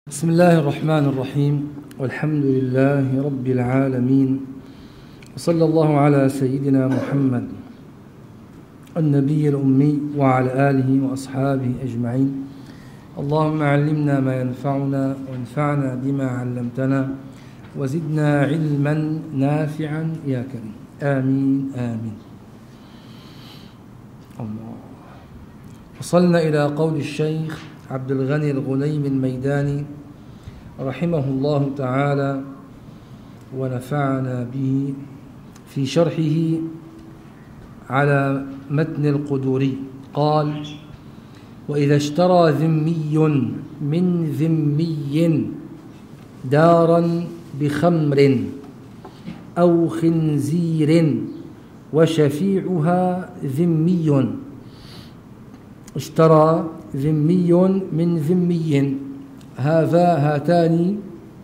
بسم الله الرحمن الرحيم، والحمد لله رب العالمين، وصلى الله على سيدنا محمد النبي الأمي وعلى آله وأصحابه أجمعين. اللهم علمنا ما ينفعنا وانفعنا بما علمتنا وزدنا علما نافعا يا كريم، آمين آمين. الله. وصلنا إلى قول الشيخ عبد الغني الغنيمي الميداني رحمه الله تعالى ونفعنا به في شرحه على متن القدوري. قال: وإذا اشترى ذمي من ذمي دارا بخمر أو خنزير وشفيعها ذمي. اشترى ذمي من ذمي، هاتان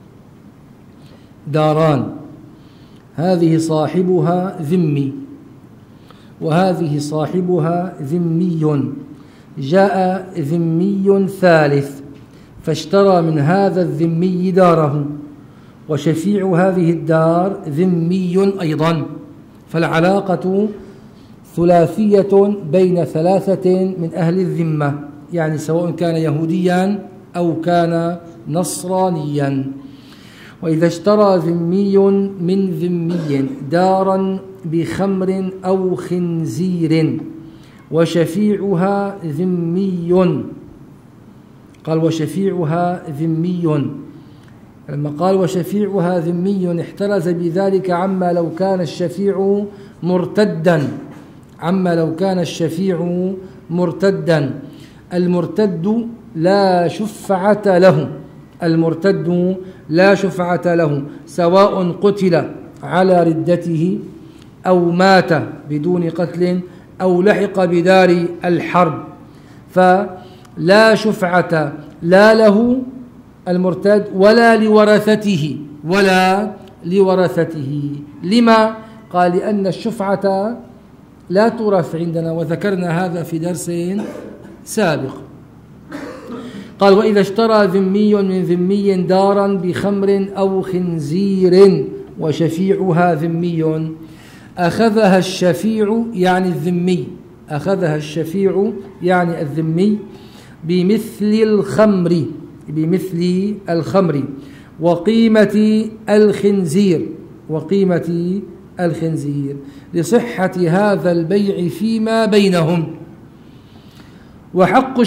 داران، هذه صاحبها ذمي وهذه صاحبها ذمي. جاء ذمي ثالث فاشترى من هذا الذمي داره، وشفيع هذه الدار ذمي أيضا، فالعلاقة ثلاثية بين ثلاثة من أهل الذمة، يعني سواء كان يهوديا أو كان نصرانيا. وإذا اشترى ذمي من ذمي دارا بخمر أو خنزير وشفيعها ذمي. قال: وشفيعها ذمي. لما قال وشفيعها ذمي احترز بذلك عما لو كان الشفيع مرتدا، مرتدا. المرتد لا شفعة له، سواء قتل على ردته أو مات بدون قتل أو لحق بدار الحرب، فلا شفعة لا له المرتد ولا لورثته. لما؟ قال: لأن الشفعة لا تورث عندنا، وذكرنا هذا في درس سابق. قال: وإذا اشترى ذمي من ذمي دارا بخمر أو خنزير وشفيعها ذمي، أخذها الشفيع يعني الذمي بمثل الخمر وقيمة الخنزير لصحة هذا البيع فيما بينهم. وحق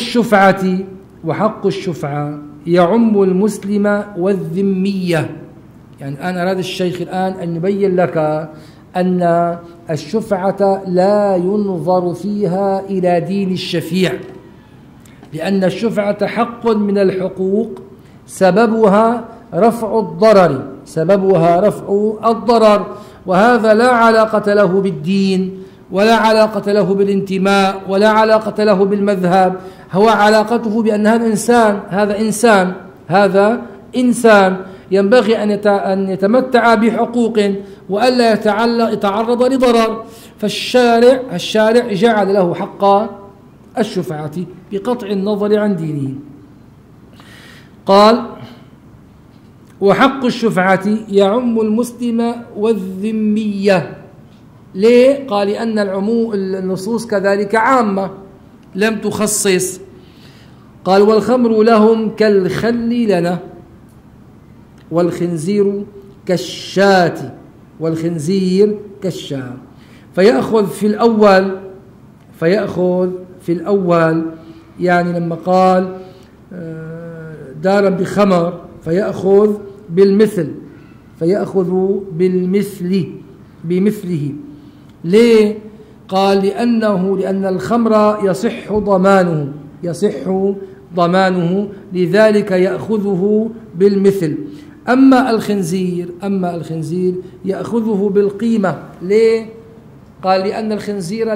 الشفعة يعم المسلم والذمية. يعني أنا أراد الشيخ الآن أن يبين لك أن الشفعة لا ينظر فيها إلى دين الشفيع، لأن الشفعة حق من الحقوق سببها رفع الضرر، وهذا لا علاقة له بالدين ولا علاقة له بالانتماء ولا علاقة له بالمذهب. هو علاقته بأن هذا إنسان ينبغي أن يتمتع بحقوق وألا يتعرض لضرر، فالشارع جعل له حق الشفعة بقطع النظر عن دينه. قال: وحق الشفعة يعم المسلم والذمية. ليه؟ قال: لأن النصوص كذلك عامة لم تخصص. قال: والخمر لهم كالخل لنا، والخنزير كالشاة، فيأخذ في الأول يعني لما قال دارا بخمر فيأخذ بمثله. ليه؟ قال: لأن الخمر يصح ضمانه، لذلك يأخذه بالمثل. أما الخنزير يأخذه بالقيمة. ليه؟ قال: لأن الخنزير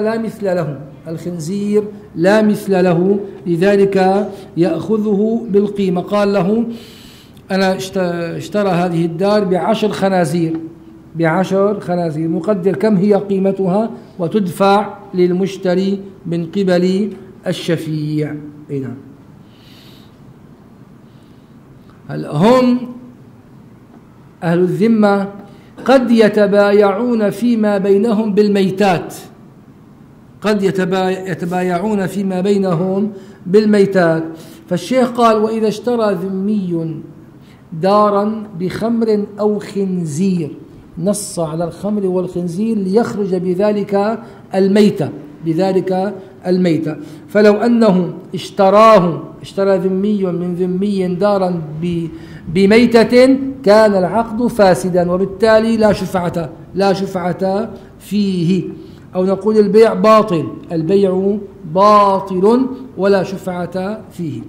لا مثل له، لذلك يأخذه بالقيمة. قال له: أنا اشترى هذه الدار ب10 خنازير، مقدر كم هي قيمتها وتدفع للمشتري من قبل الشفيع. نعم. هل هم أهل الذمة قد يتبايعون فيما بينهم بالميتات، قد يتبايعون فيما بينهم بالميتات. فالشيخ قال: وإذا اشترى ذمي دارا بخمر أو خنزير، نص على الخمر والخنزير ليخرج بذلك الميتة. فلو أنه اشترى ذمي من ذمي دارا بميتة كان العقد فاسدا، وبالتالي لا شفعة فيه، أو نقول البيع باطل ولا شفعة فيه.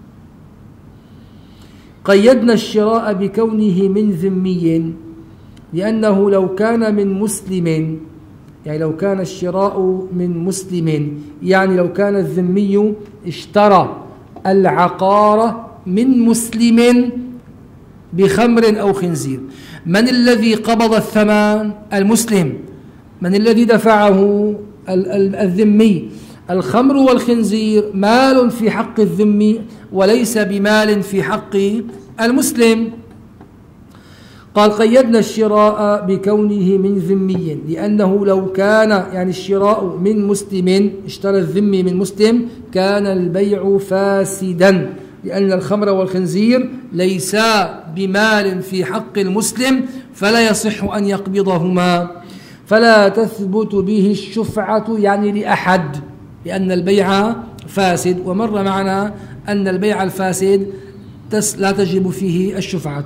قيدنا الشراء بكونه من ذمي، لأنه لو كان من مسلم، يعني لو كان الشراء من مسلم، يعني لو كان الذمي اشترى العقار من مسلم بخمر أو خنزير، من الذي قبض الثمن؟ المسلم. من الذي دفعه؟ الذمي. الخمر والخنزير مال في حق الذمي وليس بمال في حق المسلم. قال: قيدنا الشراء بكونه من ذمي، لأنه لو كان يعني الشراء من مسلم، اشترى الذمي من مسلم، كان البيع فاسدا، لأن الخمر والخنزير ليسا بمال في حق المسلم فلا يصح أن يقبضهما، فلا تثبت به الشفعة يعني لأحد، لأن البيع فاسد. ومر معنا أن البيع الفاسد لا تجب فيه الشفعة.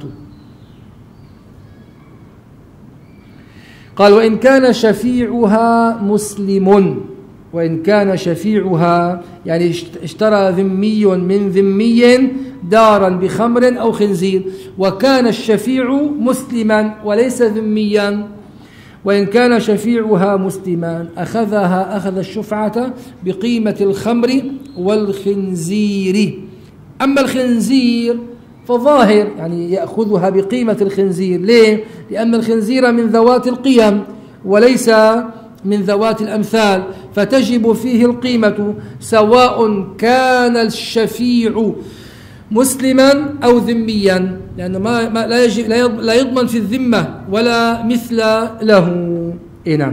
قال: وإن كان شفيعها مسلم، وإن كان شفيعها يعني اشترى ذمي من ذمي دارا بخمر أو خنزير، وكان الشفيع مسلما وليس ذميا، وإن كان شفيعها مسلما أخذ الشفعة بقيمة الخمر والخنزير. أما الخنزير فظاهر يعني يأخذها بقيمة الخنزير. ليه؟ لأن الخنزير من ذوات القيم وليس من ذوات الأمثال، فتجب فيه القيمة سواء كان الشفيع مسلما أو ذميا، لأنه لا يضمن في الذمة ولا مثل له. نعم.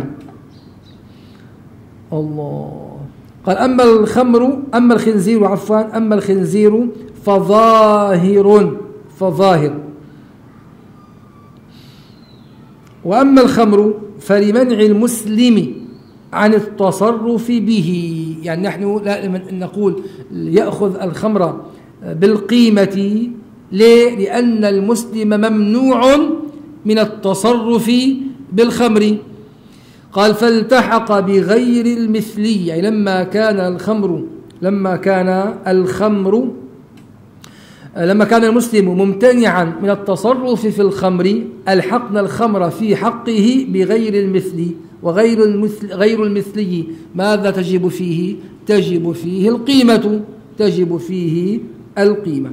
الله. قال: أما الخنزير فظاهر، وأما الخمر فلمنع المسلم عن التصرف به، يعني نحن لا نقول يأخذ الخمر بالقيمة. ليه؟ لأن المسلم ممنوع من التصرف بالخمر. قال: فالتحق بغير المثلي، يعني لما كان المسلم ممتنعا من التصرف في الخمر، ألحقنا الخمر في حقه بغير المثلي. غير المثلي ماذا تجب فيه؟ تجب فيه القيمة.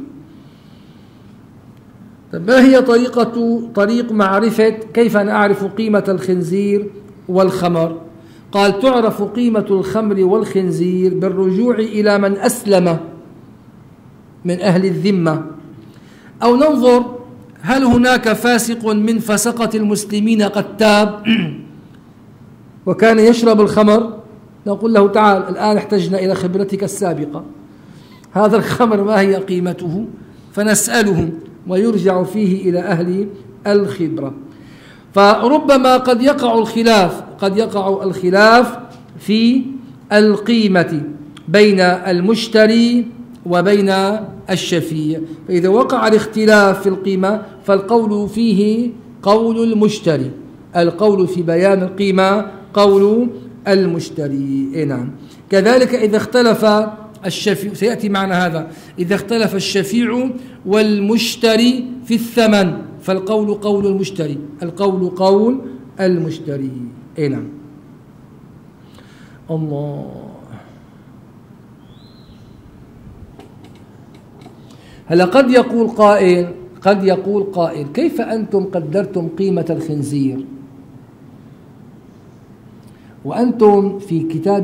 طيب، ما هي طريق معرفة كيف نعرف قيمة الخنزير والخمر؟ قال: تعرف قيمة الخمر والخنزير بالرجوع إلى من أسلم من أهل الذمة، أو ننظر هل هناك فاسق من فسقة المسلمين قد تاب وكان يشرب الخمر، نقول له: تعال الآن احتجنا إلى خبرتك السابقة، هذا الخمر ما هي قيمته؟ فنسألهم ويرجع فيه إلى أهل الخبرة. فربما قد يقع الخلاف في القيمة بين المشتري وبين الشفيع. فإذا وقع الاختلاف في القيمة فالقول فيه قول المشتري، القول في بيان القيمة قول المشتري. نعم. كذلك إذا اختلف الشفيع، سيأتي معنا هذا، إذا اختلف الشفيع والمشتري في الثمن فالقول قول المشتري، قول المشتري. نعم. الله. هلا قد يقول قائل كيف أنتم قدرتم قيمة الخنزير وأنتم في كتاب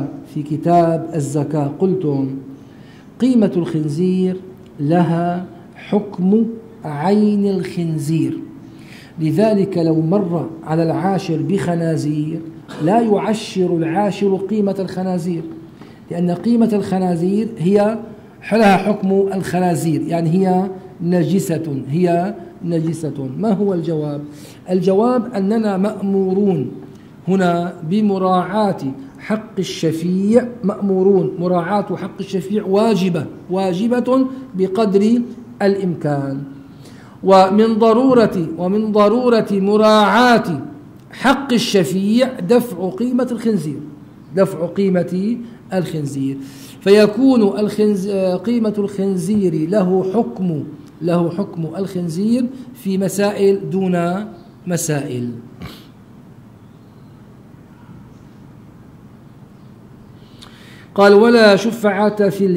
الزكاة قلتم قيمة الخنزير لها حكم عين الخنزير. لذلك لو مر على العاشر بخنازير لا يعشر العاشر قيمة الخنازير، لأن قيمة الخنازير هي لها حكم الخنازير، يعني هي نجسة، هي نجسة. ما هو الجواب؟ الجواب أننا مأمورون هنا بمراعاة حق الشفيع، مأمورون مراعاة حق الشفيع واجبة بقدر الإمكان. ومن ضرورة مراعاة حق الشفيع دفع قيمة الخنزير، فيكون قيمة الخنزير له حكم الخنزير في مسائل دون مسائل. قال ولا شفعة في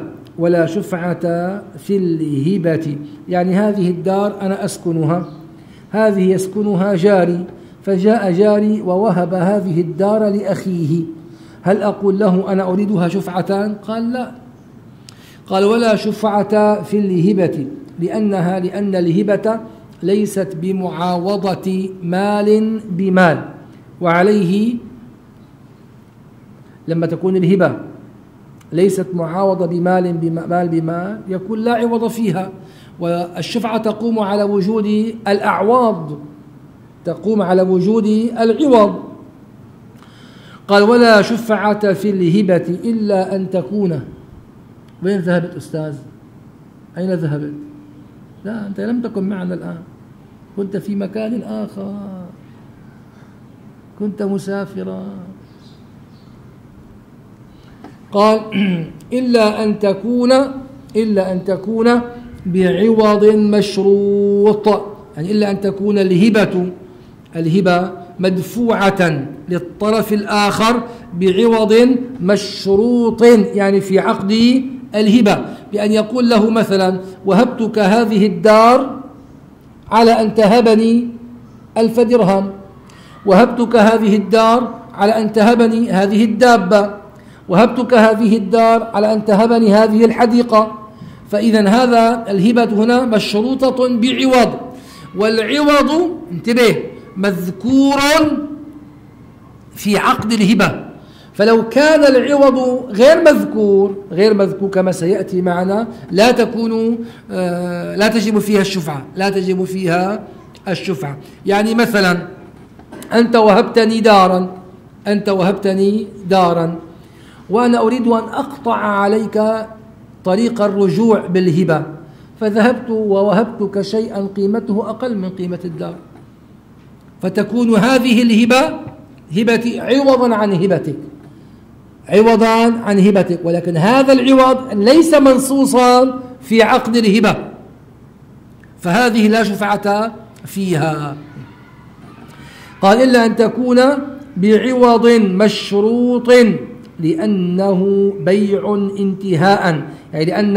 الهبة، يعني هذه الدار أنا أسكنها، هذه يسكنها جاري، فجاء جاري ووهب هذه الدار لأخيه، هل أقول له أنا أريدها شفعتان؟ قال لا. قال ولا شفعة في الهبة لأن الهبة ليست بمعاوضة مال بمال، وعليه لما تكون الهبة ليست معاوضة بمال بمال يكون لا عوض فيها، والشفعة تقوم على وجود الأعواض، تقوم على وجود العوض. قال ولا شفعة في الهبة إلا أن تكون. وين ذهبت أستاذ؟ أين ذهبت؟ لا أنت لم تكن معنا الآن، كنت في مكان آخر، كنت مسافرا. قال إلا أن تكون بعوض مشروط، يعني إلا أن تكون الهبة مدفوعة للطرف الآخر بعوض مشروط، يعني في عقد الهبة، بأن يقول له مثلا وهبتك هذه الدار على أن تهبني 1000 درهم، وهبتك هذه الدار على أن تهبني هذه الدابة، وهبتك هذه الدار على أن تهبني هذه الحديقة. فإذا هذا الهبة هنا مشروطة بعوض، والعوض انتبه مذكور في عقد الهبة، فلو كان العوض غير مذكور كما سيأتي معنا لا تجب فيها الشفعة. يعني مثلا أنت وهبتني دارا وأنا أريد أن أقطع عليك طريق الرجوع بالهبة، فذهبت ووهبتك شيئا قيمته أقل من قيمة الدار، فتكون هذه الهبة هبتي عوضا عن هبتك، ولكن هذا العوض ليس منصوصا في عقد الهبة، فهذه لا شفعة فيها. قال إلا أن تكون بعوض مشروط لأنه بيع انتهاء، يعني لأن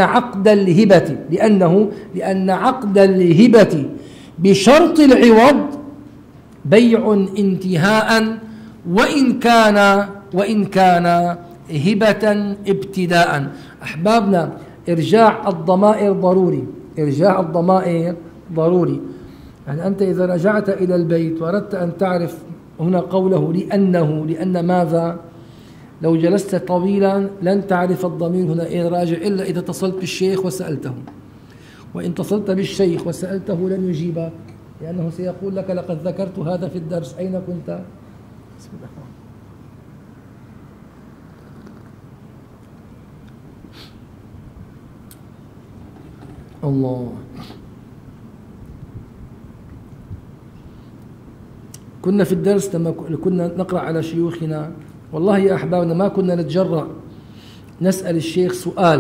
عقد الهبة بشرط العوض بيع انتهاء، وإن كان هبة ابتداء. أحبابنا إرجاع الضمائر ضروري. يعني أنت إذا رجعت إلى البيت وأردت أن تعرف هنا قوله لأن ماذا، لو جلست طويلا لن تعرف الضمير هنا إيه راجع إلا إذا اتصلت بالشيخ وسألته، وإن اتصلت بالشيخ وسألته لن يجيبك، لأنه سيقول لك لقد ذكرت هذا في الدرس، أين كنت؟ بسم الله. كنا في الدرس لما كنا نقرأ على شيوخنا، والله يا أحبابنا ما كنا نتجرأ نسأل الشيخ سؤال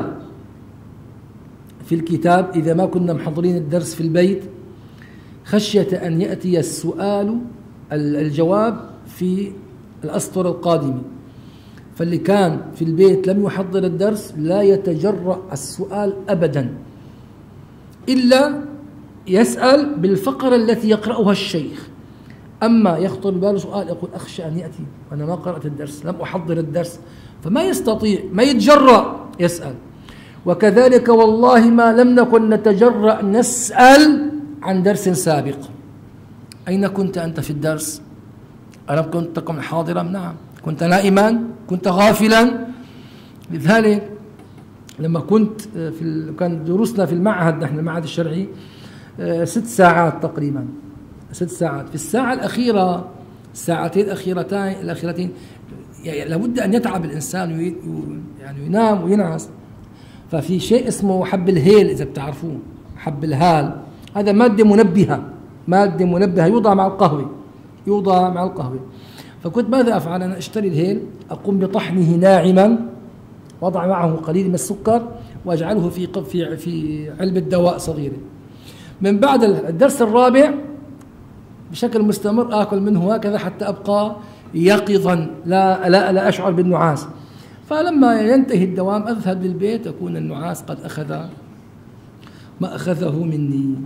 في الكتاب إذا ما كنا محضرين الدرس في البيت، خشية أن يأتي الجواب في الأسطر القادمة. فاللي كان في البيت لم يحضر الدرس لا يتجرأ السؤال أبدا، إلا يسأل بالفقرة التي يقرأها الشيخ. أما يخطر بباله سؤال يقول أخشى أن يأتي وأنا ما قرأت الدرس، لم أحضر الدرس، فما يستطيع، ما يتجرأ يسأل. وكذلك والله ما لم نكن نتجرأ نسأل عن درس سابق. أين كنت أنت في الدرس؟ ألم كنت تكن حاضرا؟ نعم. كنت نائما؟ كنت غافلا؟ لذلك لما كنت كان دروسنا في المعهد، نحن المعهد الشرعي 6 ساعات تقريبا، 6 ساعات. في الساعة الأخيرة، الساعتين الأخيرتين يعني لابد أن يتعب الإنسان يعني ينام وينعس. ففي شيء اسمه حب الهيل، إذا بتعرفوه حب الهال، هذا مادة منبهة يوضع مع القهوة. فكنت ماذا أفعل؟ أنا أشتري الهيل، أقوم بطحنه ناعما، وضع معه قليل من السكر، وأجعله في علبة دواء صغيرة. من بعد الدرس الرابع بشكل مستمر آكل منه هكذا حتى أبقى يقظا، لا أشعر بالنعاس. فلما ينتهي الدوام أذهب للبيت، أكون النعاس قد أخذ ما أخذه مني.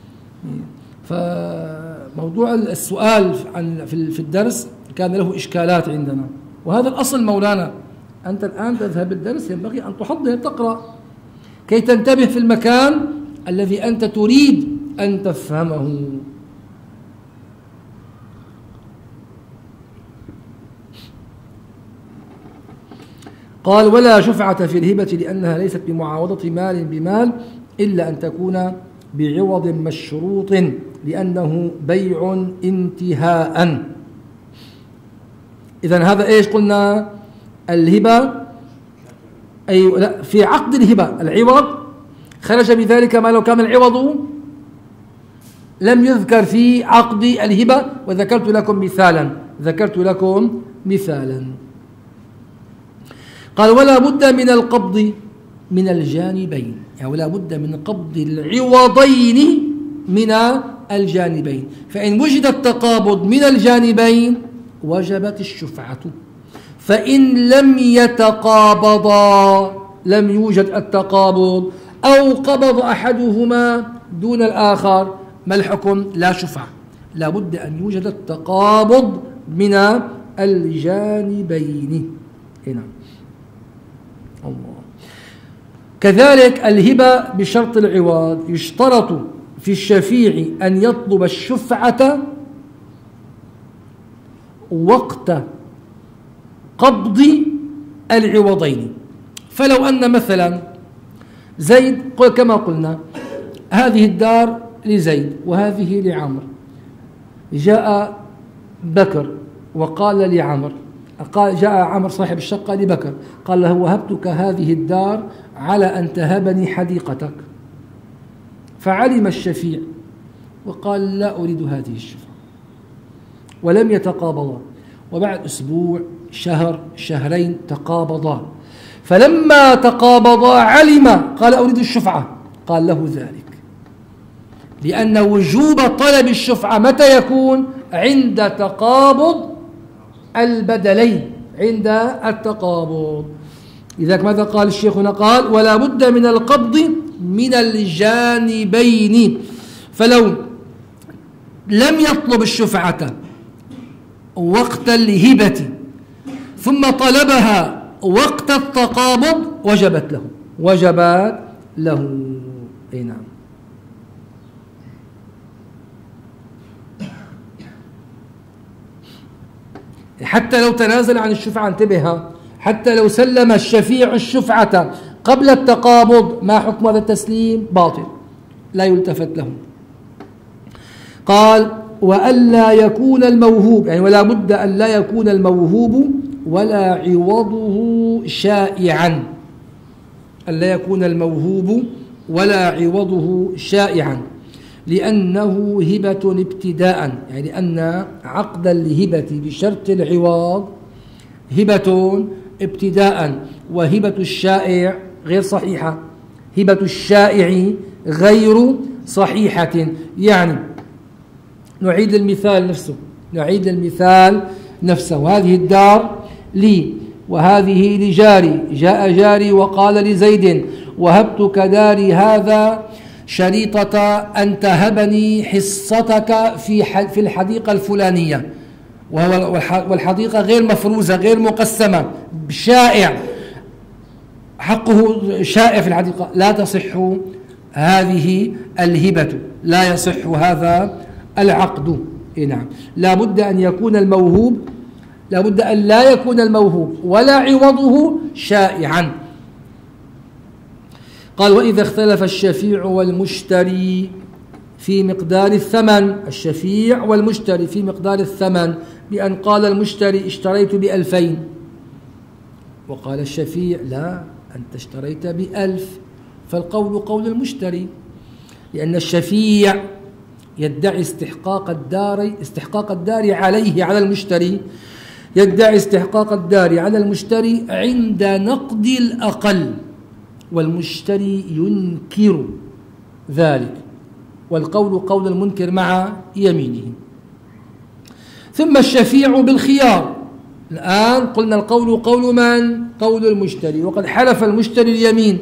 فموضوع السؤال في الدرس كان له إشكالات عندنا، وهذا الأصل مولانا. أنت الآن تذهب الدرس، ينبغي أن تحضر تقرأ كي تنتبه في المكان الذي أنت تريد أن تفهمه. قال: ولا شفعة في الهبة لأنها ليست بمعاوضة مال بمال، إلا أن تكون بعوض مشروط، لأنه بيع انتهاء. إذن هذا إيش قلنا؟ الهبة لا، في عقد الهبة العوض خرج بذلك ما لو كان العوض لم يذكر في عقد الهبة. وذكرت لكم مثالا. قال: ولا بد من القبض من الجانبين، يعني ولا بد من قبض العوضين من الجانبين. فإن وجد التقابض من الجانبين وجبت الشفعة. فإن لم يتقابضا، لم يوجد التقابض، أو قبض أحدهما دون الآخر، ما الحكم؟ لا شفعة. لا بد أن يوجد التقابض من الجانبين. هنا الله. كذلك الهبة بشرط العوض، يشترط في الشفيع أن يطلب الشفعة وقت قبض العوضين. فلو أن مثلا زيد، كما قلنا هذه الدار لزيد وهذه لعمر، جاء بكر وقال لعمر، جاء عمر صاحب الشقة لبكر قال له: وهبتك هذه الدار على أن تهبني حديقتك. فعلم الشفيع وقال: لا أريد هذه الشفعة، ولم يتقابضا. وبعد أسبوع، شهر، شهرين تقابضا. فلما تقابضا علم، قال: أريد الشفعة. قال له ذلك لأن وجوب طلب الشفعة متى يكون؟ عند تقابض البدلين، عند التقابض. لذلك ماذا قال الشيخ هنا؟ قال: ولا بد من القبض من الجانبين. فلو لم يطلب الشفعة وقت الهبة ثم طلبها وقت التقابض وجبت له. أي نعم. حتى لو تنازل عن الشفعة، انتبه، حتى لو سلم الشفيع الشفعة قبل التقابض، ما حكم هذا التسليم؟ باطل، لا يلتفت له. قال: وألا يكون الموهوب، يعني ولا بد أن لا يكون الموهوب ولا عوضه شائعا، ألا يكون الموهوب ولا عوضه شائعا، لأنه هبة ابتداء، يعني لأن عقد الهبة بشرط العوض هبة ابتداء، وهبة الشائع غير صحيحة. هبة الشائع غير صحيحة. يعني نعيد المثال نفسه. هذه الدار لي وهذه لجاري. جاء جاري وقال لزيد: وهبتك داري هذا شريطة أن تهبني حصتك في الحديقة الفلانية، والحديقة غير مفروزة غير مقسمة، شائع. حقه شائع في الحديقة، لا تصح هذه الهبة، لا يصح هذا العقد. نعم، لا بد أن يكون الموهوب، لا بد أن لا يكون الموهوب ولا عوضه شائعا. قال: وإذا اختلف الشفيع والمشتري في مقدار الثمن، الشفيع والمشتري في مقدار الثمن، بأن قال المشتري: اشتريت ب2000، وقال الشفيع: لا، أنت اشتريت ب1000. فالقول قول المشتري، لأن الشفيع يدعي استحقاق الدار عليه، على المشتري، يدعي استحقاق الدار على المشتري عند نقد الأقل، والمشتري ينكر ذلك، والقول قول المنكر مع يمينه. ثم الشفيع بالخيار. الآن قلنا القول قول من؟ قول المشتري، وقد حلف المشتري اليمين،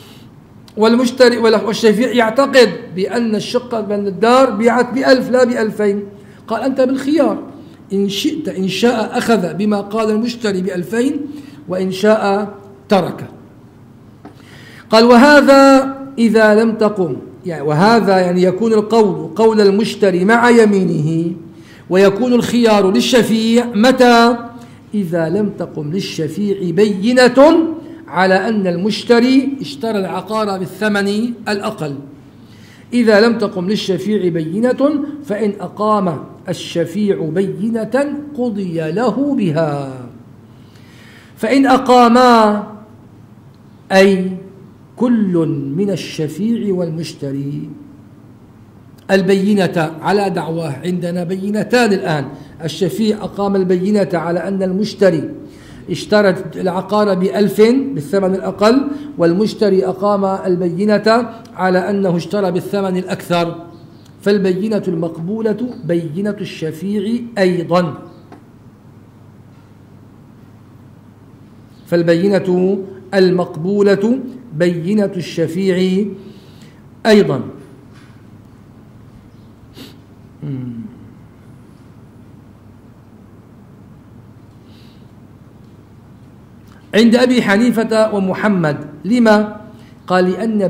والشفيع يعتقد بأن الشقة بأن الدار بيعت ب1000 لا ب2000. قال: أنت بالخيار، إن شئت، إن شاء أخذ بما قال المشتري ب2000، وإن شاء ترك. قال: وهذا إذا لم تقم، يعني وهذا يعني يكون القول قول المشتري مع يمينه، ويكون الخيار للشفيع متى؟ إذا لم تقم للشفيع بينة على أن المشتري اشترى العقار بالثمن الأقل. إذا لم تقم للشفيع بينة، فإن أقام الشفيع بينة قضي له بها. فإن أقاما، أي كل من الشفيع والمشتري، البينة على دعواه. عندنا بينتان الآن، الشفيع أقام البينة على أن المشتري اشترى العقار ب1000 بالثمن الأقل، والمشتري أقام البينة على أنه اشترى بالثمن الأكثر. فالبينة المقبولة بينة الشفيع أيضا، فالبينة المقبولة بينة الشفيع أيضا. عند أبي حنيفة ومحمد. لما؟ قال: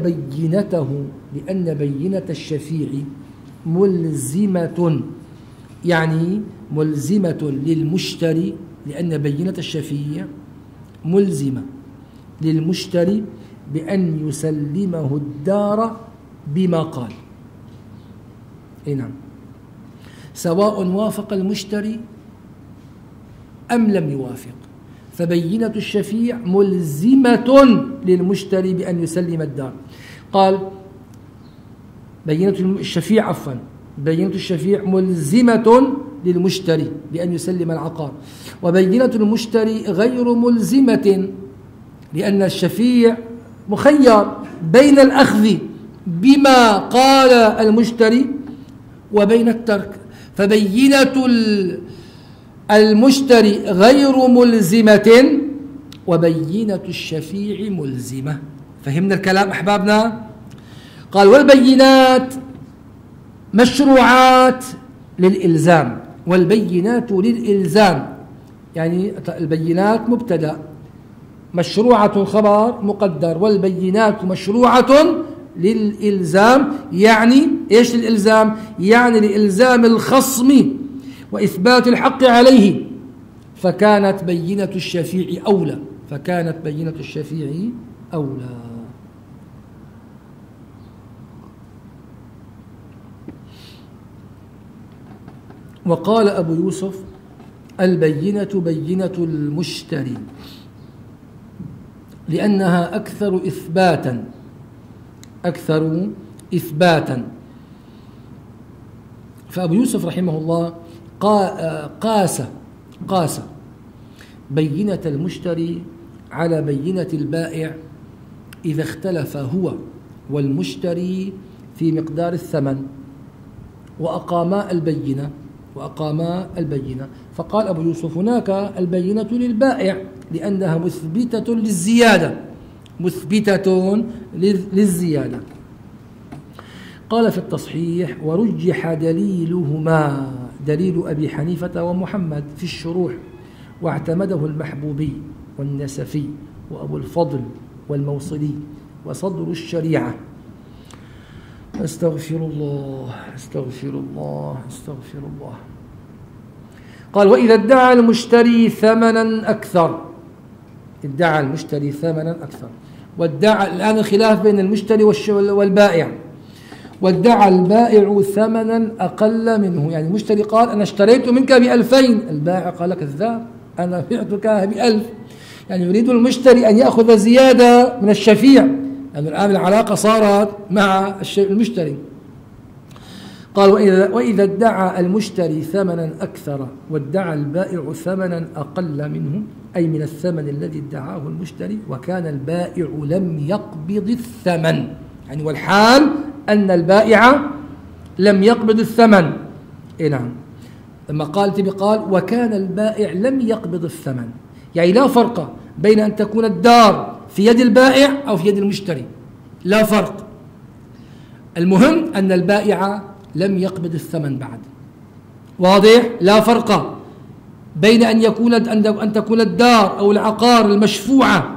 لأن بينة الشفيع ملزمة، يعني ملزمة للمشتري، لأن بينة الشفيع ملزمة للمشتري بأن يسلمه الدار بما قال. نعم، سواء وافق المشتري أم لم يوافق، فبينة الشفيع ملزمة للمشتري بأن يسلم الدار. قال: بينة الشفيع ملزمة للمشتري بأن يسلم العقار، وبينة المشتري غير ملزمة، لأن الشفيع مخير بين الأخذ بما قال المشتري وبين الترك. فبينة المشتري غير ملزمة، وبينة الشفيع ملزمة. فهمنا الكلام أحبابنا؟ قال: والبينات مشروعات للإلزام، والبينات للإلزام، يعني البينات مبتدأ، مشروعة خبر مقدر، والبينات مشروعة للإلزام. يعني إيش الإلزام؟ يعني لإلزام الخصم وإثبات الحق عليه، فكانت بينة الشفيع أولى، فكانت بينة الشفيع أولى. وقال أبو يوسف: البينة بينة المشتري، لأنها أكثر إثباتا. فأبو يوسف رحمه الله قاس بينة المشتري على بينة البائع إذا اختلف هو والمشتري في مقدار الثمن، وأقاما البينة. فقال أبو يوسف: هناك البينة للبائع لأنها مثبتة للزيادة. قال في التصحيح: ورجح دليلهما، دليل أبي حنيفة ومحمد في الشروح، واعتمده المحبوبي والنسفي وأبو الفضل والموصلي وصدر الشريعة. استغفر الله استغفر الله استغفر الله. قال وإذا ادعى المشتري ثمنا أكثر، ادعى المشتري ثمنا أكثر، وادعى الآن الخلاف بين المشتري والبائع، وادعى البائع ثمنا أقل منه، يعني المشتري قال أنا اشتريت منك ب2000، البائع قال كذاب أنا بعتك ب1000، يعني يريد المشتري أن يأخذ زيادة من الشفيع، لأن الآن العلاقة صارت مع المشتري. قال وإذا ادعى المشتري ثمنا أكثر وادعى البائع ثمنا أقل منه، أي من الثمن الذي ادعاه المشتري، وكان البائع لم يقبض الثمن، يعني والحال أن البائع لم يقبض الثمن. إيه نعم، لما قال وكان البائع لم يقبض الثمن، يعني لا فرق بين أن تكون الدار في يد البائع أو في يد المشتري، لا فرق، المهم أن البائع لم يقبض الثمن بعد. واضح؟ لا فرق بين أن تكون الدار أو العقار المشفوعة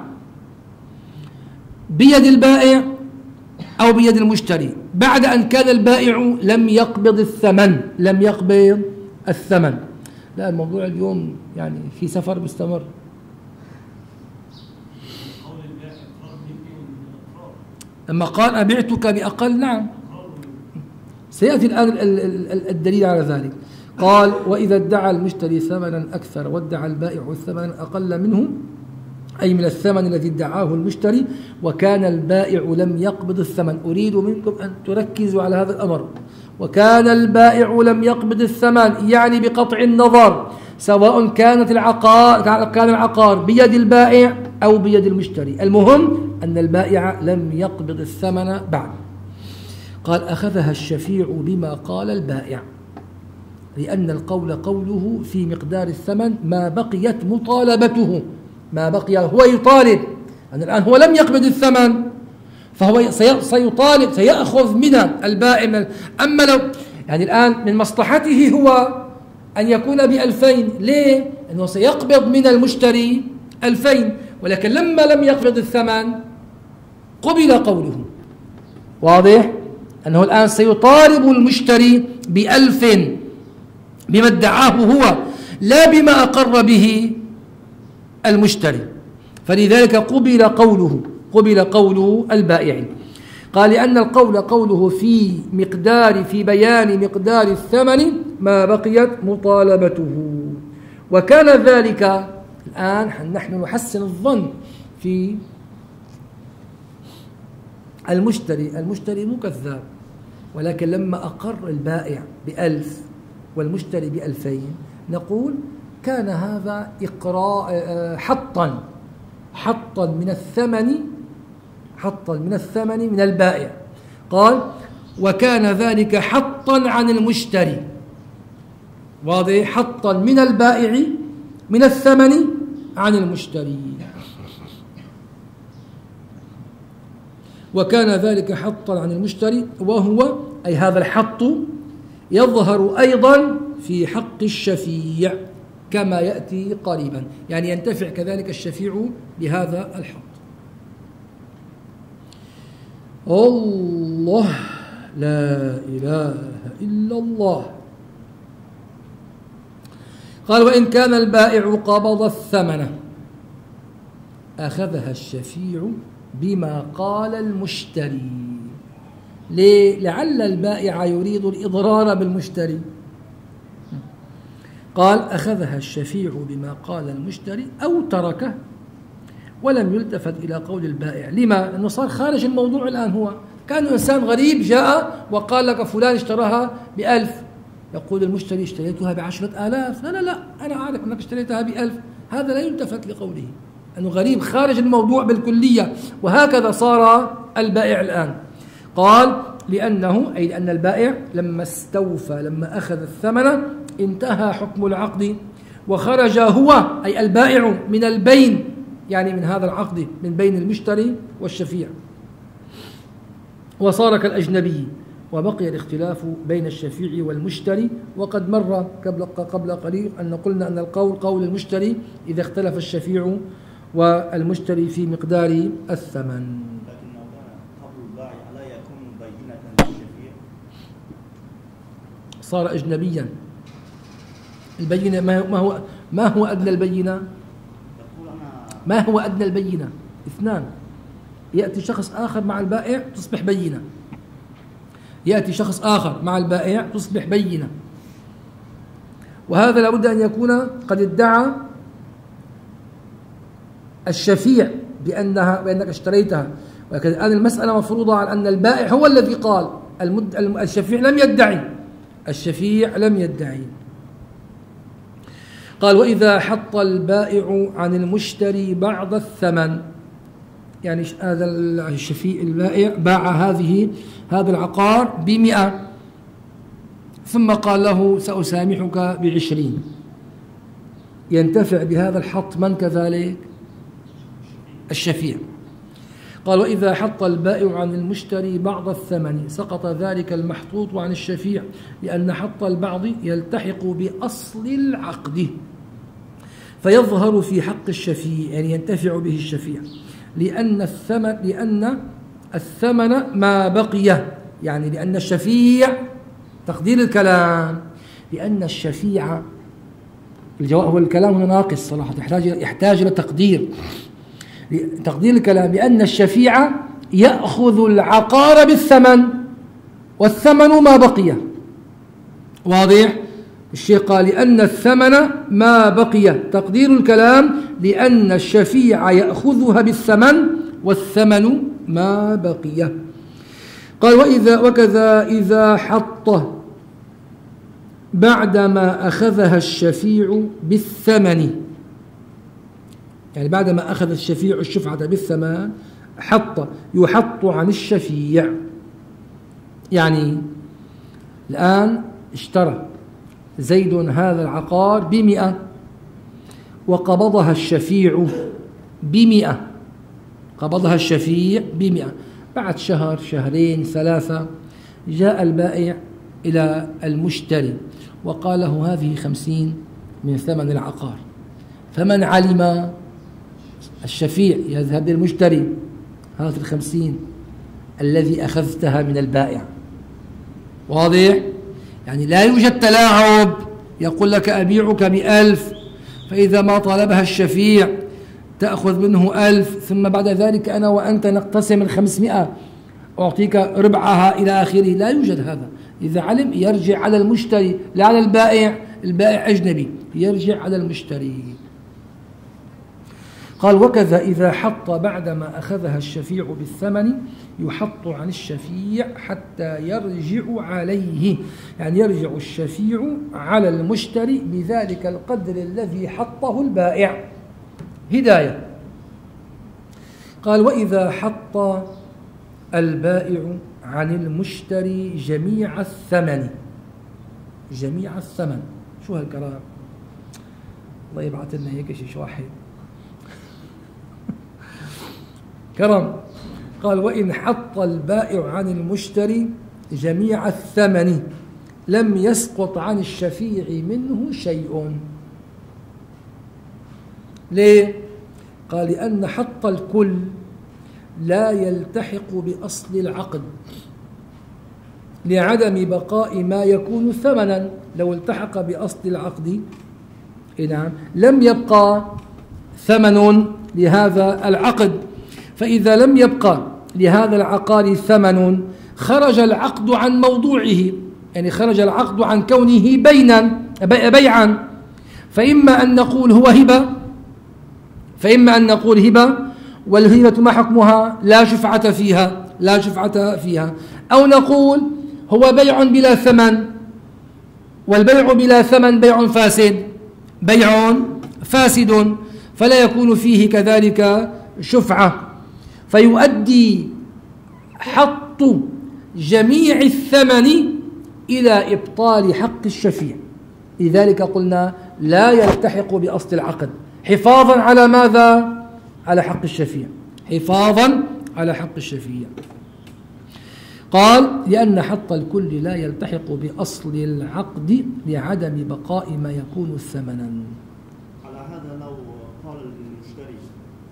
بيد البائع أو بيد المشتري بعد أن كان البائع لم يقبض الثمن، لم يقبض الثمن. لا الموضوع اليوم يعني في سفر مستمر. لما قال أبعتك بأقل، نعم سيأتي الآن الدليل على ذلك. قال وإذا ادعى المشتري ثمنا أكثر وادعى البائع ثمنا أقل منه، أي من الثمن الذي ادعاه المشتري، وكان البائع لم يقبض الثمن. أريد منكم أن تركزوا على هذا الأمر. وكان البائع لم يقبض الثمن، يعني بقطع النظر سواء كان العقار بيد البائع أو بيد المشتري، المهم أن البائع لم يقبض الثمن بعد. قال أخذها الشفيع بما قال البائع، لأن القول قوله في مقدار الثمن ما بقيت مطالبته، ما بقي هو يطالب، أن الآن هو لم يقبض الثمن فهو سيطالب، سيأخذ منها البائع. أما لو يعني الآن من مصلحته هو أن يكون ب2000، ليه؟ أنه سيقبض من المشتري 2000، ولكن لما لم يقبض الثمن قبل قوله. واضح؟ أنه الآن سيطالب المشتري ب1000 بما ادعاه هو، لا بما أقر به المشتري، فلذلك قبل قوله البائع. قال لأن القول قوله في بيان مقدار الثمن ما بقيت مطالبته، وكان ذلك. الآن نحن نحسن الظن في المشتري مو كذاب، ولكن لما أقر البائع ب1000 والمشتري ب2000 نقول كان هذا حطا من الثمن من البائع. قال وكان ذلك حطا عن المشتري. واضح؟ حطا من البائع من الثمن عن المشتري، وكان ذلك حطا عن المشتري، وهو أي هذا الحط يظهر أيضا في حق الشفيع كما يأتي قريبا، يعني ينتفع كذلك الشفيع بهذا الحط. الله لا إله إلا الله. قال وإن كان البائع قبض الثمن أخذها الشفيع بما قال المشتري. ليه؟ لعل البائع يريد الإضرار بالمشتري. قال أخذها الشفيع بما قال المشتري أو تركه ولم يلتفت إلى قول البائع. لما؟ لأنه صار خارج الموضوع الآن. هو كان إنسان غريب جاء وقال لك فلان اشتراها ب1000، يقول المشتري اشتريتها ب10,000. لا أنا أعرف أنك اشتريتها ب1000. هذا لا يلتفت لقوله، أنه غريب خارج الموضوع بالكلية. وهكذا صار البائع الآن. قال لأن البائع لما استوفى، لما أخذ الثمن انتهى حكم العقد، وخرج هو أي البائع من البين، يعني من هذا العقد من بين المشتري والشفيع، وصار كالأجنبي، وبقي الاختلاف بين الشفيع والمشتري. وقد مر قبل قليل أن قلنا أن القول قول المشتري إذا اختلف الشفيع والمشتري في مقدار الثمن. لكن قبل الباع ألا يكون بينة للشفيع؟ صار أجنبيا. البينة ما هو أدنى البينة؟ ما هو أدنى البينة؟ اثنان: يأتي شخص آخر مع البائع تصبح بينة، يأتي شخص آخر مع البائع تصبح بينة. وهذا لابد أن يكون قد ادعى الشفيع بأنك اشتريتها، ولكن الآن المسألة مفروضة على أن البائع هو الذي قال. الشفيع لم يدعي، الشفيع لم يدعي. قال: وإذا حط البائع عن المشتري بعض الثمن، يعني هذا الشفيع البائع باع هذا العقار ب100 ثم قال له سأسامحك ب20، ينتفع بهذا الحط من كذلك؟ الشفيع. قال: وإذا حط البائع عن المشتري بعض الثمن سقط ذلك المحطوط عن الشفيع، لأن حط البعض يلتحق بأصل العقد فيظهر في حق الشفيع، يعني ينتفع به الشفيع، لأن الثمن ما بقي، يعني لأن الشفيع، تقدير الكلام، لأن الشفيع، الجواب هو الكلام هنا ناقص صراحة، يحتاج إلى تقدير الكلام، لأن الشفيع يأخذ العقار بالثمن والثمن ما بقي. واضح؟ الشيخ قال: لأن الثمن ما بقي، تقدير الكلام لأن الشفيع يأخذها بالثمن والثمن ما بقي. قال: وكذا إذا حط بعدما أخذها الشفيع بالثمن، يعني بعدما أخذ الشفيع الشفعة بالثمن يحط عن الشفيع. يعني الآن اشترى زيد هذا العقار ب100 وقبضها الشفيع ب100، قبضها الشفيع ب100. بعد شهر، شهرين، 3 جاء البائع إلى المشتري وقال له: هذه 50 من ثمن العقار. فمن علم الشفيع يذهب للمشتري: هذه 50 الذي أخذتها من البائع. واضح؟ يعني لا يوجد تلاعب، يقول لك أبيعك ب1000، فإذا ما طالبها الشفيع تأخذ منه 1000، ثم بعد ذلك أنا وأنت نقتسم 500 أعطيك ربعها إلى آخره. لا يوجد هذا. إذا علم يرجع على المشتري لا على البائع، البائع أجنبي، يرجع على المشتري. قال: وكذا إذا حط بعدما أخذها الشفيع بالثمن يحط عن الشفيع حتى يرجع عليه، يعني يرجع الشفيع على المشتري بذلك القدر الذي حطه البائع. هداية. قال: وإذا حط البائع عن المشتري جميع الثمن. جميع الثمن، شو هالكلام؟ الله يبعث لنا هيك شيء واحد كرم. قال: وإن حط البائع عن المشتري جميع الثمن لم يسقط عن الشفيع منه شيء. ليه؟ قال: لأن حط الكل لا يلتحق بأصل العقد لعدم بقاء ما يكون ثمنا. لو التحق بأصل العقد نعم لم يبقى ثمن لهذا العقد، فإذا لم يبقى لهذا العقار ثمن خرج العقد عن موضوعه، يعني خرج العقد عن كونه بيعا. فإما أن نقول هو هبة، والهبة ما حكمها؟ لا شفعة فيها، أو نقول هو بيع بلا ثمن، والبيع بلا ثمن بيع فاسد فلا يكون فيه كذلك شفعة، فيؤدي حط جميع الثمن إلى إبطال حق الشفيع. لذلك قلنا لا يلتحق بأصل العقد، حفاظا على ماذا؟ على حق الشفيع، حفاظا على حق الشفيع. قال: لأن حط الكل لا يلتحق بأصل العقد لعدم بقاء ما يكون ثمنا. على هذا لو قال المشتري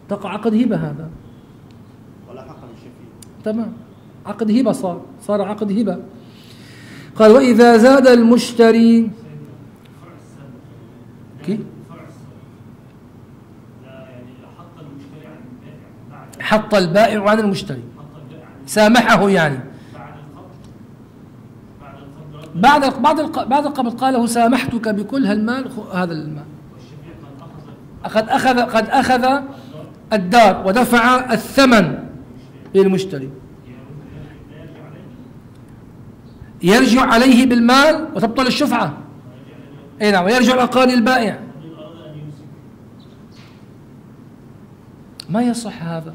تقع عقد هبة هذا. ولا حق للشفيع. تمام، عقد هبة صار عقد هبة. قال وإذا زاد المشتري كيف؟ حط البائع عن المشتري، سامحه يعني بعد القبض قال له سامحتك بكل هالمال، هذا المال قد أخذ الدار ودفع الثمن للمشتري، يرجع عليه بالمال وتبطل الشفعة. اي نعم، ويرجع العقار للبائع. ما يصح هذا.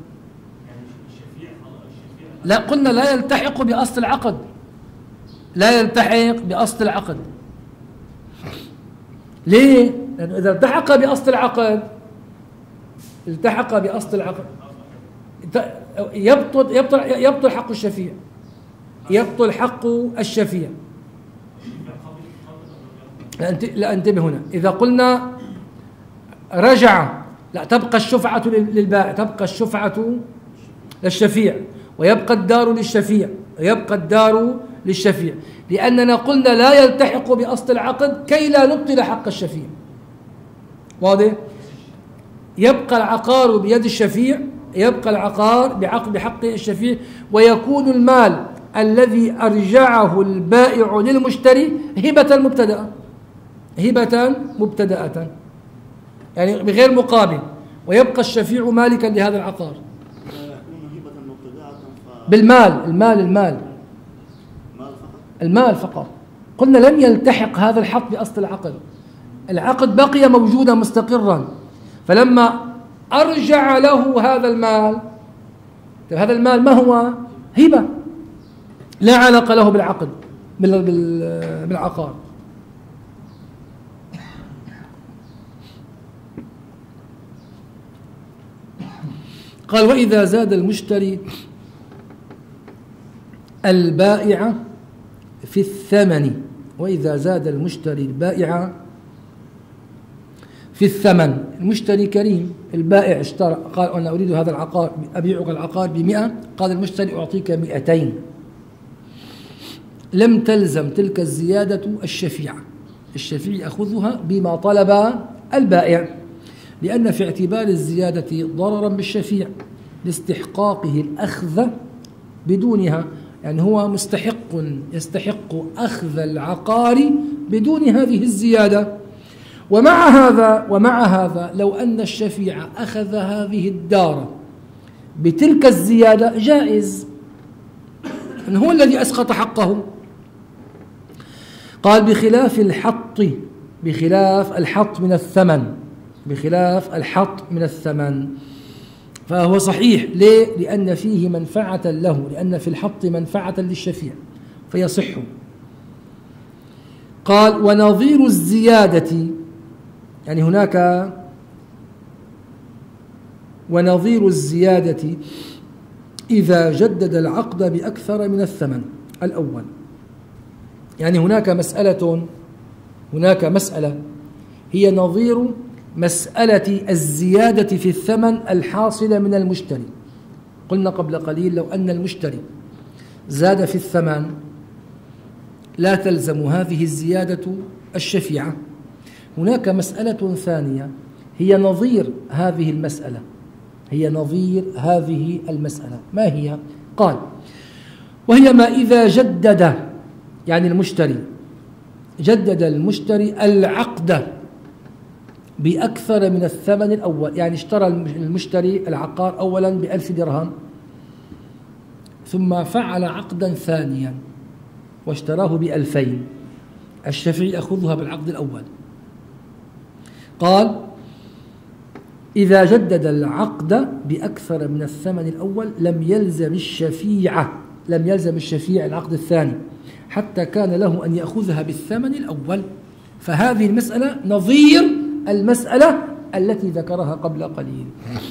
لا، قلنا لا يلتحق بأصل العقد، لا يلتحق بأصل العقد. ليه؟ لأنه إذا التحق بأصل العقد، التحق بأصل العقد يبطل حق الشفيع، يبطل حق الشفيع. لا، انتبه هنا، إذا قلنا رجع، لا، تبقى الشفعة للبائع، تبقى الشفعة للشفيع، ويبقى الدار للشفيع، ويبقى الدار للشفيع، لأننا قلنا لا يلتحق بأصل العقد كي لا نبطل حق الشفيع. واضح؟ يبقى العقار بيد الشفيع، يبقى العقار بحق الشفيع، ويكون المال الذي أرجعه البائع للمشتري هبة مبتدأة، هبة مبتدأة يعني بغير مقابل، ويبقى الشفيع مالكا لهذا العقار بالمال، المال فقط. قلنا لم يلتحق هذا الحق بأصل العقد، العقد بقي موجودا مستقرا، فلما أرجع له هذا المال، هذا المال ما هو؟ هبة، لا علاقة له بالعقد بالعقار. قال وإذا زاد المشتري البائع في الثمن، وإذا زاد المشتري البائع في الثمن، المشتري كريم، البائع اشترى، قال أنا أريد هذا العقار، أبيعك العقار ب100، قال المشتري أعطيك 200، لم تلزم تلك الزيادة الشفيعة، الشفيع يأخذها بما طلب البائع، لأن في اعتبار الزيادة ضررا بالشفيع لاستحقاقه الأخذ بدونها، يعني هو يستحق أخذ العقار بدون هذه الزيادة. ومع هذا لو أن الشفيع أخذ هذه الدار بتلك الزيادة جائز، أنه هو الذي أسقط حقه. قال بخلاف الحط من الثمن، فهو صحيح. ليه؟ لأن فيه منفعة له، لأن في الحط منفعة للشفيع فيصح. قال ونظير الزيادة، يعني هناك ونظير الزيادة إذا جدد العقد بأكثر من الثمن الأول، يعني هناك مسألة هي نظير مسألة الزيادة في الثمن الحاصلة من المشتري. قلنا قبل قليل لو أن المشتري زاد في الثمن لا تلزم هذه الزيادة الشفيعة. هناك مسألة ثانية هي نظير هذه المسألة، ما هي؟ قال وهي ما إذا جدد، يعني جدد المشتري العقد بأكثر من الثمن الأول، يعني اشترى المشتري العقار أولا ب1000 درهم، ثم فعل عقدا ثانيا واشتراه ب2000، الشفيع يأخذها بالعقد الأول. قال إذا جدد العقد بأكثر من الثمن الأول لم يلزم الشفيع العقد الثاني حتى كان له أن يأخذها بالثمن الأول. فهذه المسألة نظير المسألة التي ذكرها قبل قليل.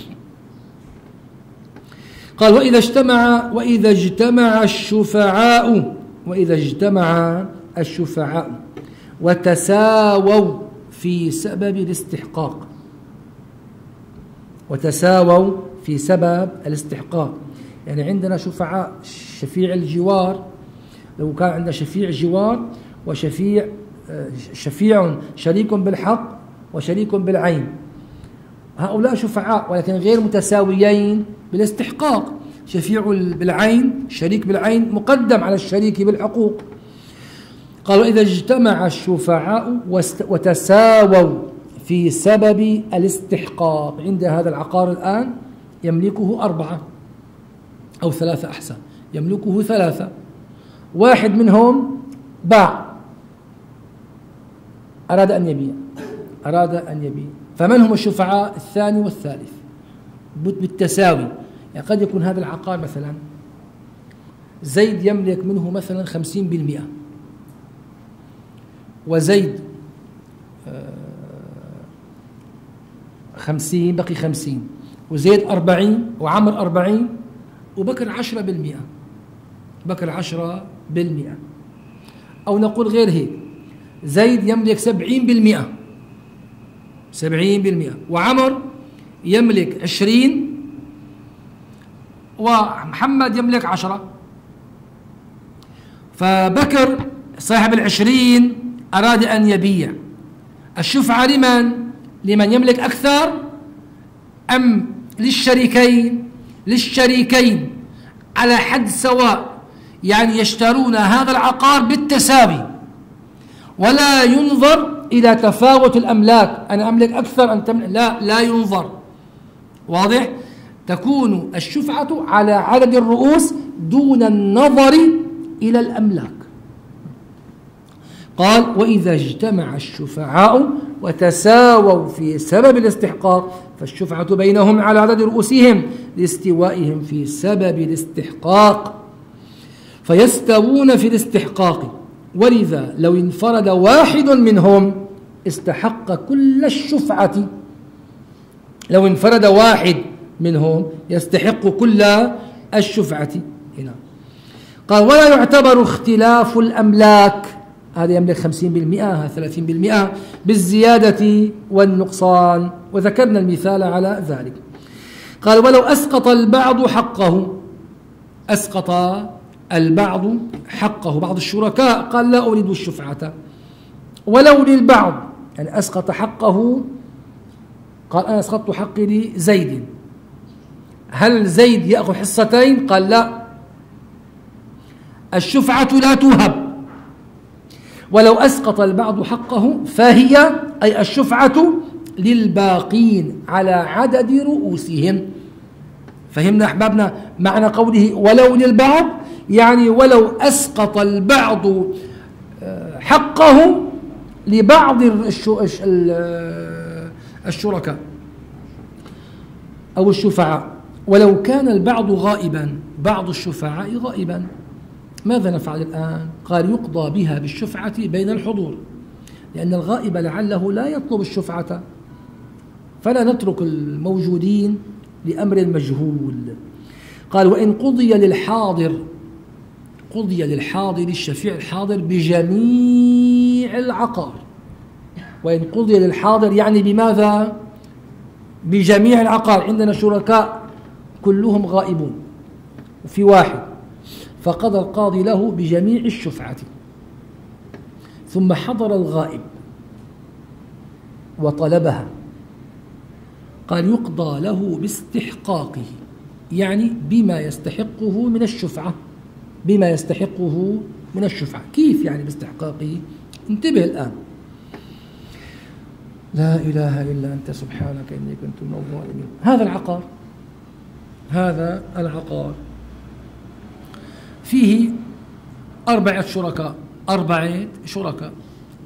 قال وإذا اجتمع الشفعاء وتساووا في سبب الاستحقاق، وتساووا في سبب الاستحقاق. يعني عندنا شفعاء شفيع الجوار، لو كان عندنا شفيع جوار وشفيع شريك بالحق وشريك بالعين، هؤلاء شفعاء ولكن غير متساويين بالاستحقاق. شفيع بالعين شريك بالعين مقدم على الشريك بالحقوق. قالوا إذا اجتمع الشفعاء وتساووا في سبب الاستحقاق. عند هذا العقار الآن يملكه 4 أو 3 أحسن، يملكه 3، واحد منهم باع، أراد أن يبيع، فمن هم الشفعاء؟ الثاني والثالث بالتساوي. يعني قد يكون هذا العقار مثلا زيد يملك منه مثلا 50%، وزيد 50 بقي 50، وزيد 40 وعمر 40 وبكر 10%، بكر 10%. أو نقول غير هيك، زيد يملك 70% وعمر يملك 20 ومحمد يملك 10، فبكر صاحب 20 أراد أن يبيع. الشفعة لمن يملك أكثر أم للشريكين على حد سواء؟ يعني يشترون هذا العقار بالتساوي ولا ينظر إلى تفاوت الأملاك، أنا أملك أكثر أن تملك، لا ينظر. واضح؟ تكون الشفعة على عدد الرؤوس دون النظر إلى الأملاك. قال وإذا اجتمع الشفعاء وتساووا في سبب الاستحقاق فالشفعة بينهم على عدد رؤوسهم لاستوائهم في سبب الاستحقاق فيستوون في الاستحقاق. ولذا لو انفرد واحد منهم استحق كل الشفعة، لو انفرد واحد منهم يستحق كل الشفعة. هنا قال ولا يعتبر اختلاف الأملاك، هذا يملك 50%، هذا 30%، بالزيادة والنقصان، وذكرنا المثال على ذلك. قال ولو أسقط البعض حقه، أسقط البعض حقه، بعض الشركاء قال لا أريد الشفعة، ولو للبعض يعني أسقط حقه، قال أنا أسقطت حقي لزيد، هل زيد يأخذ حصتين؟ قال لا، الشفعة لا توهب. ولو أسقط البعض حقه فهي أي الشفعة للباقين على عدد رؤوسهم. فهمنا أحبابنا معنى قوله ولو للبعض؟ يعني ولو أسقط البعض حقه لبعض الشركاء أو الشفعاء. ولو كان البعض غائبا، بعض الشفعاء غائبا، ماذا نفعل الآن؟ قال يقضى بها بالشفعة بين الحضور، لأن الغائب لعله لا يطلب الشفعة، فلا نترك الموجودين لأمر المجهول. قال وإن قضي للحاضر الشفيع الحاضر بجميع العقار. وإن قضي للحاضر يعني بماذا؟ بجميع العقار. عندنا شركاء كلهم غائبون وفي واحد، فقضى القاضي له بجميع الشفعة، ثم حضر الغائب وطلبها، قال يقضى له باستحقاقه، يعني بما يستحقه من الشفعة، بما يستحقه من الشفعة. كيف يعني باستحقاقه؟ انتبه الآن. لا إله إلا أنت سبحانك إني كنت من الظالمين. هذا العقار فيه 4 شركاء،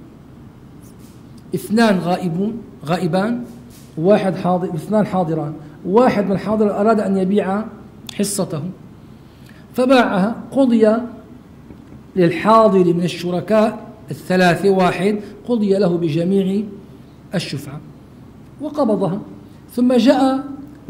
2 غائبان، واحد حاضر، 2 حاضران. واحد من الحاضر أراد أن يبيع حصته فباعها، قضي للحاضر من الشركاء 3 واحد، قضي له بجميع الشفعة وقبضها. ثم جاء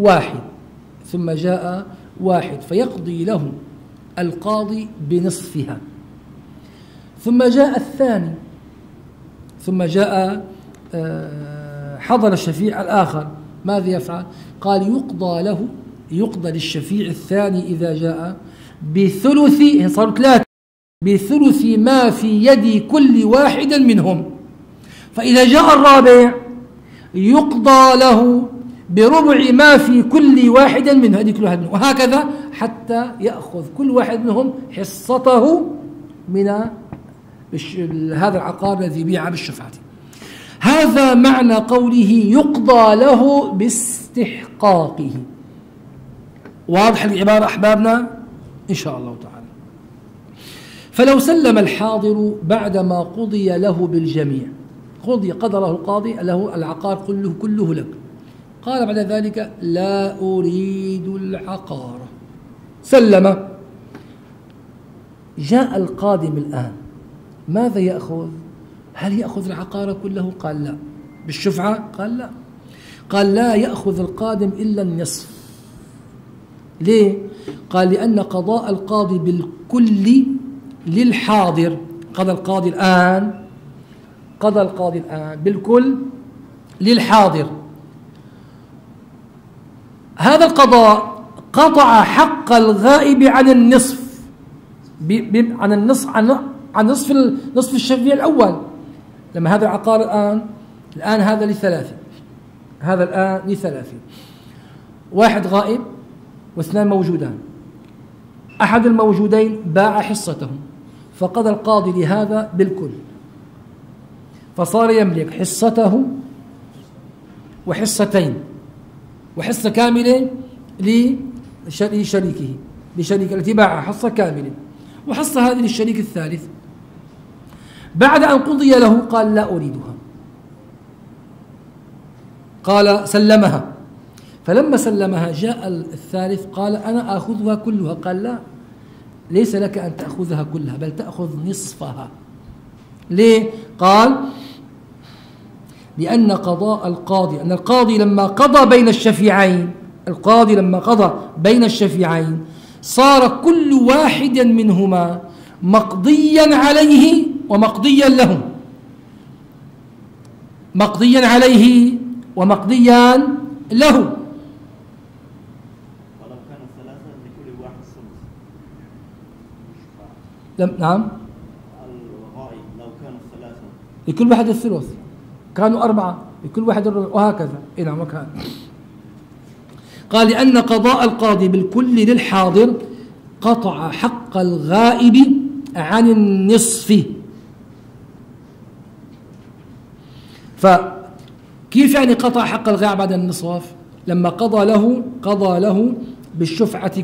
واحد فيقضي له القاضي بنصفها. ثم جاء الثاني، ثم جاء حضر الشفيع الآخر ماذا يفعل؟ قال يقضى للشفيع الثاني إذا جاء بثلث، صاروا 3، بثلث ما في يد كل واحد منهم. فإذا جاء الرابع يقضى له بربع ما في كل واحد منه، هذه كل واحد منهم، وهكذا حتى يأخذ كل واحد منهم حصته من هذا العقار الذي بيع بالشفعة. هذا معنى قوله يقضى له باستحقاقه. واضح العبارة أحبابنا إن شاء الله تعالى. فلو سلم الحاضر بعدما قضي له بالجميع، قضى له القاضي له العقار كله لك، قال بعد ذلك لا أريد العقار، سلم. جاء القادم الآن ماذا يأخذ؟ هل يأخذ العقار كله؟ قال لا. بالشفعة؟ قال لا. قال لا يأخذ القادم إلا النصف. ليه؟ قال لأن قضاء القاضي بالكل للحاضر، قضى القاضي الآن بالكل للحاضر. هذا القضاء قطع حق الغائب عن النصف، عن نصف الشفيع الأول. لما هذا العقار الآن هذا لثلاثة، هذا الآن لثلاثة، واحد غائب واثنان موجودان، أحد الموجودين باع حصته، فقضى القاضي لهذا بالكل، فصار يملك حصته وحصتين وحصة كاملة لشريكه التي باع حصة كاملة، وحصة هذه للشريك الثالث. بعد أن قضي له قال لا أريدها، قال سلمها. فلما سلمها جاء الثالث قال أنا آخذها كلها، قال لا، ليس لك أن تأخذها كلها بل تأخذ نصفها. ليه؟ قال لأن قضاء القاضي، أن القاضي لما قضى بين الشفيعين صار كل واحد منهما مقضيا عليه ومقضيا له، ولو كان ثلاثة لكل واحد ثلث. نعم، الغائب لو كانوا ثلاثة لكل واحد الثلث، كانوا 4 لكل واحد الربع، وهكذا. نعم وكان. قال لأن قضاء القاضي بالكل للحاضر قطع حق الغائب عن النصف. فكيف يعني قطع حق الغائب عن النصف؟ لما قضى له بالشفعة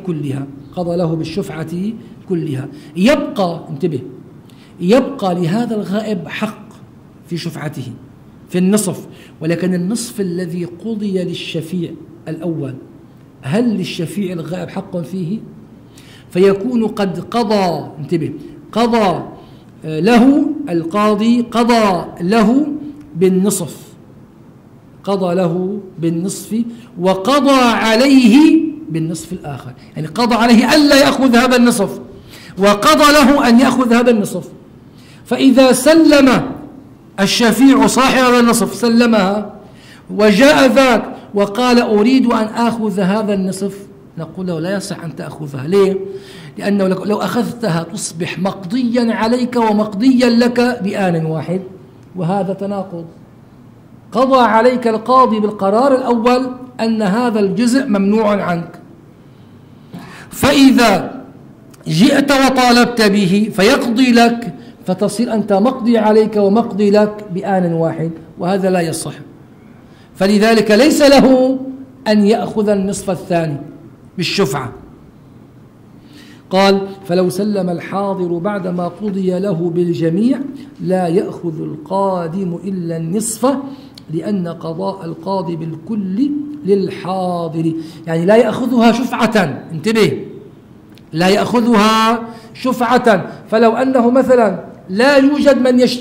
كلها، يبقى، انتبه، يبقى لهذا الغائب حق في شفعته في النصف، ولكن النصف الذي قضي للشفيع الأول هل للشفيع الغائب حق فيه؟ فيكون قد قضى، انتبه، قضى له القاضي، قضى له بالنصف وقضى عليه بالنصف الآخر، يعني قضى عليه ألا يأخذ هذا النصف وقضى له أن يأخذ هذا النصف. فإذا سلم الشفيع صاحب هذا النصف، سلمها، وجاء ذاك وقال أريد أن آخذ هذا النصف، نقول له لا يصح أن تأخذها. ليه؟ لأنه لو أخذتها تصبح مقضيا عليك ومقضيا لك بآن واحد، وهذا تناقض. قضى عليك القاضي بالقرار الأول أن هذا الجزء ممنوع عنك، فإذا جئت وطالبت به فيقضي لك، فتصير أنت مقضي عليك ومقضي لك بآن واحد، وهذا لا يصح. فلذلك ليس له أن يأخذ النصف الثاني بالشفعة. قال فلو سلم الحاضر بعدما قضي له بالجميع لا يأخذ القادم إلا النصف، لأن قضاء القاضي بالكل للحاضر، يعني لا يأخذها شفعة، انتبه، لا يأخذها شفعة. فلو أنه مثلا لا يوجد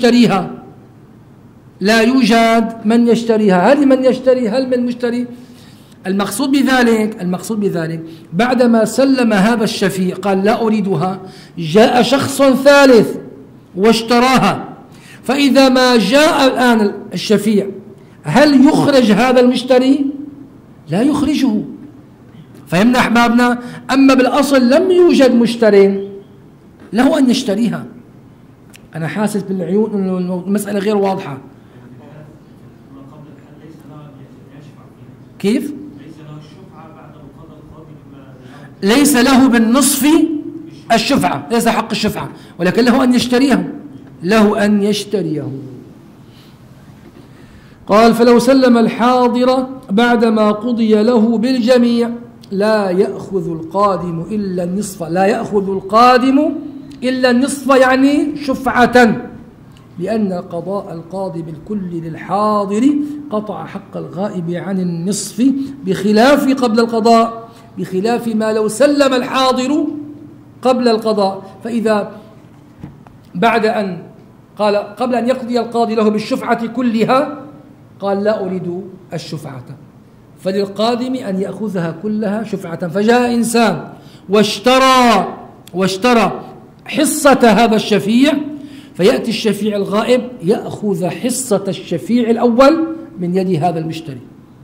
من يشتريها، هل من يشتري؟ هل من مشتري؟ المقصود بذلك بعدما سلم هذا الشفيع قال لا أريدها، جاء شخص ثالث واشتراها، فإذا ما جاء الآن الشفيع هل يخرج هذا المشتري؟ لا يخرجه. فهمنا أحبابنا؟ أما بالأصل لم يوجد مشتري له أن يشتريها. أنا حاسس بالعيون أنه المسألة غير واضحة. كيف؟ ليس له بالنصف الشفعة، ليس حق الشفعة، ولكن له أن يشتريه، له أن يشتريه. قال: فلو سلم الحاضر بعدما قضي له بالجميع لا يأخذ القادم إلا النصف. لا يأخذ القادم إلا النصف يعني شفعة، لأن قضاء القاضي بالكل للحاضر قطع حق الغائب عن النصف، بخلاف قبل القضاء، بخلاف ما لو سلم الحاضر قبل القضاء. فإذا بعد أن قال قبل أن يقضي القاضي له بالشفعة كلها قال: لا أريد الشفعة، فللقادم أن يأخذها كلها شفعة. فجاء إنسان واشترى حصة هذا الشفيع، فيأتي الشفيع الغائب يأخذ حصة الشفيع الأول من يد هذا المشتري.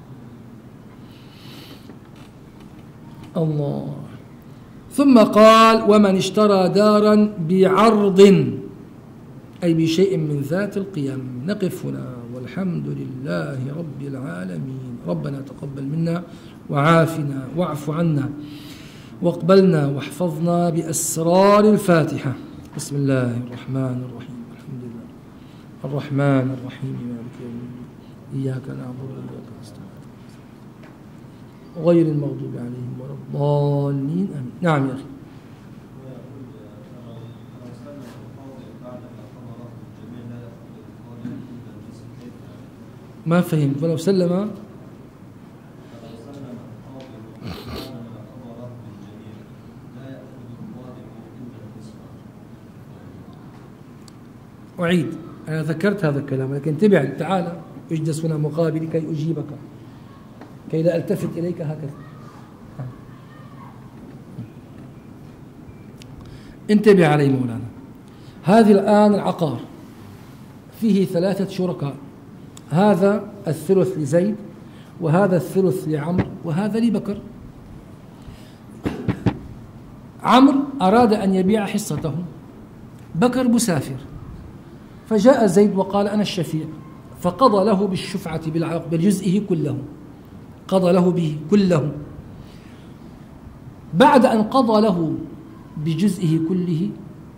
الله. ثم قال: ومن اشترى دارا بعرض، أي بشيء من ذات القيم. نقف هنا، والحمد لله رب العالمين. ربنا تقبل منا وعافنا واعف عنا واقبلنا واحفظنا بأسرار الفاتحة. بسم الله الرحمن الرحيم. الحمد لله الرحمن الرحيم مالك يوم الدين، إياك نعبد وإياك نستعين، غير المغضوب عليهم ولا الضالين، آمين. نعم يا أخي. ما فهمت. ولو سلم أعيد. أنا ذكرت هذا الكلام، لكن انتبه، تعال اجلس هنا مقابلي كي أجيبك، كي لا ألتفت إليك هكذا. انتبه علي مولانا. هذه الآن العقار فيه 3 شركاء، هذا الثلث لزيد، وهذا الثلث لعمر، وهذا لبكر. عمرو أراد أن يبيع حصته، بكر مسافر، فجاء زيد وقال: أنا الشفيع، فقضى له بالشفعة بجزئه كله، قضى له به كله. بعد أن قضى له بجزئه كله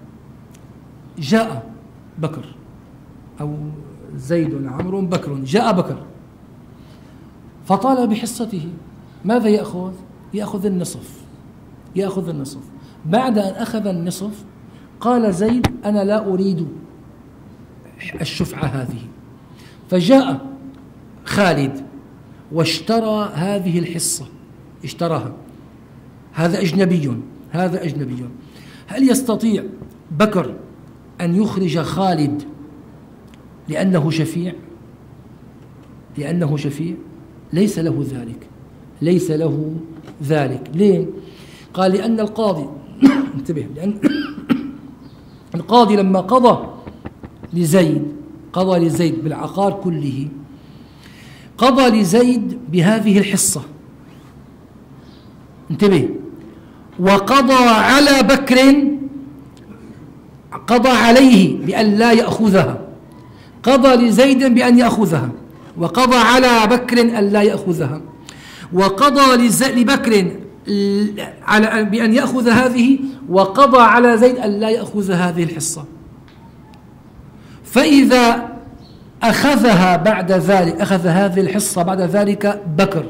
جاء بكر، أو زيد عمرو بكر، جاء بكر فطال بحصته. ماذا يأخذ؟ يأخذ النصف، يأخذ النصف. بعد أن أخذ النصف قال زيد: أنا لا أريد الشفعة هذه. فجاء خالد واشترى هذه الحصة، اشتراها. هذا أجنبي، هذا أجنبي. هل يستطيع بكر أن يخرج خالد لأنه شفيع؟ لأنه شفيع؟ ليس له ذلك، ليس له ذلك. ليه؟ قال: لأن القاضي انتبه، لأن القاضي لما قضى لزيد بالعقار كله، قضى لزيد بهذه الحصة، انتبه، وقضى على بكر، قضى عليه بأن لا يأخذها، قضى لزيد بأن يأخذها، وقضى على بكر أن لا يأخذها، وقضى لبكر على بأن يأخذ هذه، وقضى على زيد أن لا يأخذ هذه الحصة. فإذا أخذها بعد ذلك، أخذ هذه الحصة بعد ذلك بكر،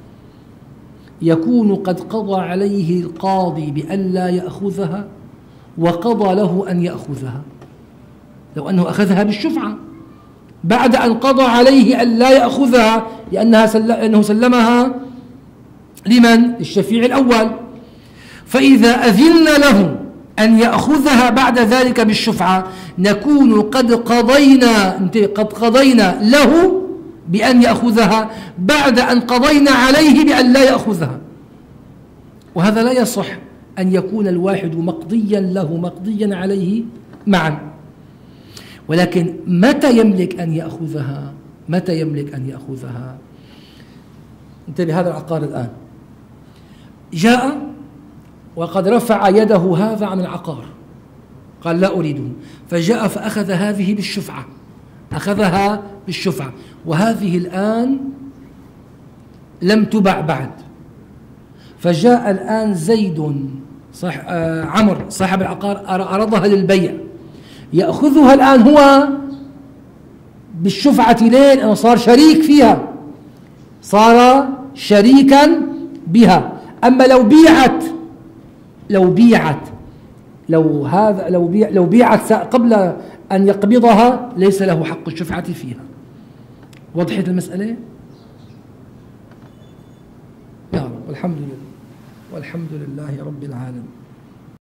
يكون قد قضى عليه القاضي بأن لا يأخذها، وقضى له أن يأخذها، لو أنه أخذها بالشفعة بعد أن قضى عليه أن لا يأخذها، لأنه سلمها لمن؟ للشفيع الأول. فإذا أذن له أن يأخذها بعد ذلك بالشفعة، نكون قد قضينا له بأن يأخذها بعد أن قضينا عليه بأن لا يأخذها. وهذا لا يصح أن يكون الواحد مقضيا له مقضيا عليه معا. ولكن متى يملك أن يأخذها؟ متى يملك أن يأخذها؟ انتبه، هذا العقار الآن جاء وقد رفع يده هذا عن العقار، قال لا أريده، فجاء فأخذ هذه بالشفعة، أخذها بالشفعة، وهذه الآن لم تبع بعد. فجاء الآن زيد عمر صاحب العقار عرضها للبيع، يأخذها الآن هو بالشفعة. ليه؟ لأنه صار شريك فيها، صار شريكا بها. أما لو بيعت قبل أن يقبضها ليس له حق الشفعة فيها. وضحت المسألة؟ يا رب، والحمد لله رب العالمين.